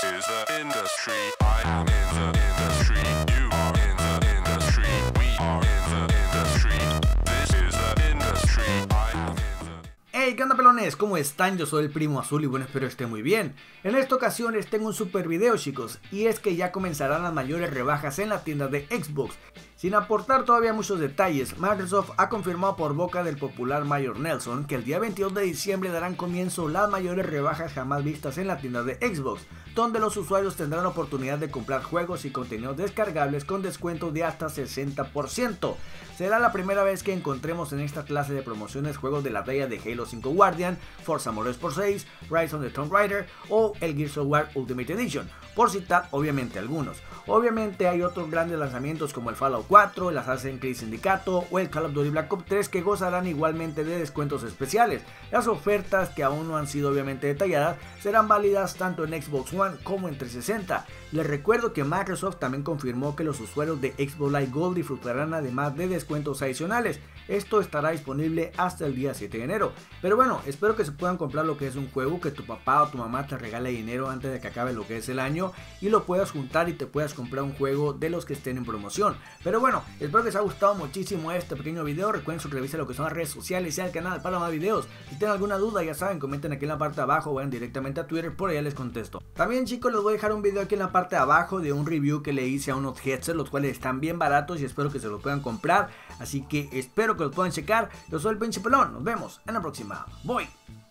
is the industry. I am in the industry. You are in the industry. We are in the industry. This is the industry. I am in the... Hey, ¿qué onda, pelones? ¿Cómo están? Yo soy el Primo Azul y bueno, espero estén muy bien. En esta ocasión les tengo un super video, chicos, y es que ya comenzarán las mayores rebajas en la tienda de Xbox. Sin aportar todavía muchos detalles, Microsoft ha confirmado por boca del popular Mayor Nelson que el día 22 de diciembre darán comienzo las mayores rebajas jamás vistas en la tienda de Xbox, donde los usuarios tendrán la oportunidad de comprar juegos y contenidos descargables con descuento de hasta 60%. Será la primera vez que encontremos en esta clase de promociones juegos de la talla de Halo 5 Guardian, Forza Motorsport 6, Rise of the Tomb Raider o el Gears of War Ultimate Edition, por citar obviamente algunos. Obviamente hay otros grandes lanzamientos como el Fallout 4, el Assassin's Creed Sindicato o el Call of Duty Black Ops 3 que gozarán igualmente de descuentos especiales. Las ofertas, que aún no han sido obviamente detalladas, serán válidas tanto en Xbox One como en 360. Les recuerdo que Microsoft también confirmó que los usuarios de Xbox Live Gold disfrutarán además de descuentos adicionales. Esto estará disponible hasta el día 7 de enero. Pero bueno, espero que se puedan comprar lo que es un juego, que tu papá o tu mamá te regale dinero antes de que acabe lo que es el año y lo puedas juntar y te puedas comprar un juego de los que estén en promoción. Pero bueno, espero que les haya gustado muchísimo este pequeño video. Recuerden suscribirse a lo que son las redes sociales y al canal para más videos. Si tienen alguna duda, ya saben, comenten aquí en la parte de abajo o vayan directamente a Twitter, por allá les contesto. También, chicos, les voy a dejar un video aquí en la parte de abajo de un review que le hice a unos headsets, los cuales están bien baratos y espero que se los puedan comprar. Así que espero que los puedan checar. Yo soy el Pinche Pelón, nos vemos en la próxima. Voy.